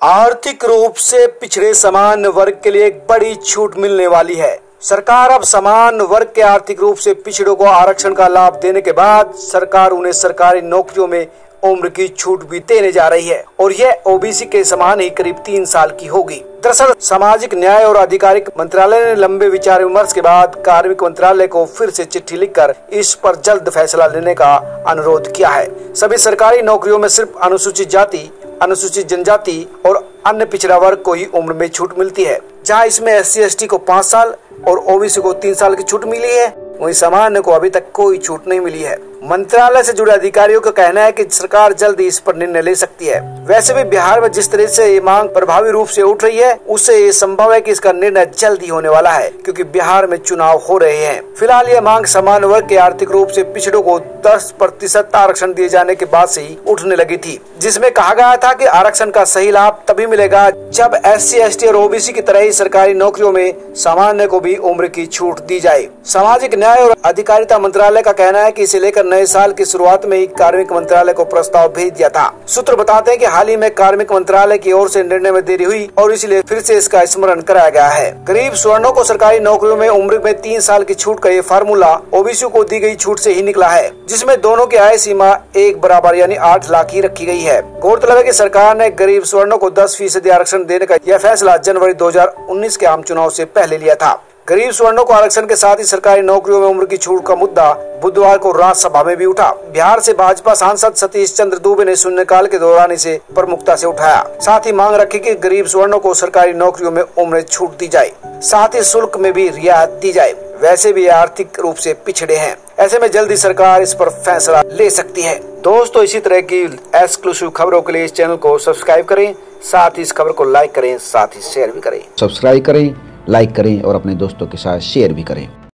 आर्थिक रूप से पिछड़े सामान्य वर्ग के लिए एक बड़ी छूट मिलने वाली है। सरकार अब सामान्य वर्ग के आर्थिक रूप से पिछड़ों को आरक्षण का लाभ देने के बाद सरकार उन्हें सरकारी नौकरियों में उम्र की छूट भी देने जा रही है और यह ओबीसी के समान ही करीब 3 साल की होगी। दरअसल सामाजिक न्याय और आधिकारिक मंत्रालय ने लंबे विचार विमर्श के बाद कार्मिक मंत्रालय को फिर से चिट्ठी लिखकर इस पर जल्द फैसला लेने का अनुरोध किया है। सभी सरकारी नौकरियों में सिर्फ अनुसूचित जाति, अनुसूचित जनजाति और अन्य पिछड़ा वर्ग को ही उम्र में छूट मिलती है। जहां इसमें SC/ST को 5 साल और ओबीसी को 3 साल की छूट मिली है, वहीं सामान्य को अभी तक कोई छूट नहीं मिली है। मंत्रालय से जुड़े अधिकारियों का कहना है कि सरकार जल्द ही इस पर निर्णय ले सकती है। वैसे भी बिहार में जिस तरह से ये मांग प्रभावी रूप से उठ रही है, उससे ये संभव है कि इसका निर्णय जल्द ही होने वाला है, क्योंकि बिहार में चुनाव हो रहे हैं। फिलहाल यह मांग सामान्य वर्ग के आर्थिक रूप से पिछड़ों को 10% आरक्षण दिए जाने के बाद से ही उठने लगी थी, जिसमें कहा गया था कि आरक्षण का सही लाभ तभी मिलेगा जब SC/ST और ओबीसी की तरह ही सरकारी नौकरियों में सामान्य को भी उम्र की छूट दी जाए। सामाजिक न्याय और अधिकारिता मंत्रालय का कहना है कि इसे लेकर नए साल की शुरुआत में ही कार्मिक मंत्रालय को प्रस्ताव भेज दिया था। सूत्र बताते हैं कि हाल ही में कार्मिक मंत्रालय की ओर से निर्णय में देरी हुई और इसलिए फिर से इसका स्मरण कराया गया है। गरीब स्वर्णों को सरकारी नौकरियों में उम्र में 3 साल की छूट का ये फार्मूला ओबीसी को दी गई छूट से ही निकला है, जिसमें दोनों की आय सीमा एक बराबर यानी 8 लाख ही रखी गई है। गौरतलब है कि सरकार ने गरीब स्वर्णों को 10% आरक्षण देने का यह फैसला जनवरी 2019 के आम चुनाव से पहले लिया था। गरीब स्वर्णों को आरक्षण के साथ ही सरकारी नौकरियों में उम्र की छूट का मुद्दा बुधवार को राज्यसभा में भी उठा। बिहार से भाजपा सांसद सतीश चंद्र दूबे ने शून्यकाल के दौरान इसे प्रमुखता से उठाया। साथ ही मांग रखी कि गरीब स्वर्णों को सरकारी नौकरियों में उम्र छूट दी जाए, साथ ही शुल्क में भी रियायत दी जाए। वैसे भी आर्थिक रूप से पिछड़े हैं, ऐसे में जल्दी सरकार इस पर फैसला ले सकती है। दोस्तों, इसी तरह की एक्सक्लूसिव खबरों के लिए इस चैनल को सब्सक्राइब करें, साथ ही इस खबर को लाइक करें, साथ ही शेयर भी करें। सब्सक्राइब करें, लाइक करें और अपने दोस्तों के साथ शेयर भी करें।